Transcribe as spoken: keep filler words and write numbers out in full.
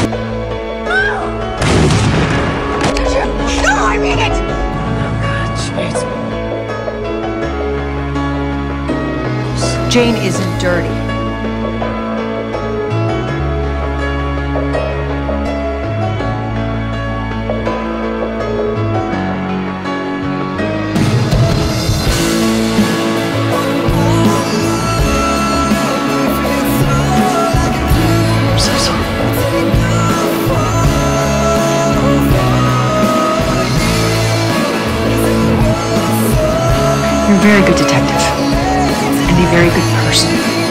No, I mean it! Jane isn't dirty. I'm so sorry. You're a very good detective. And a very good person.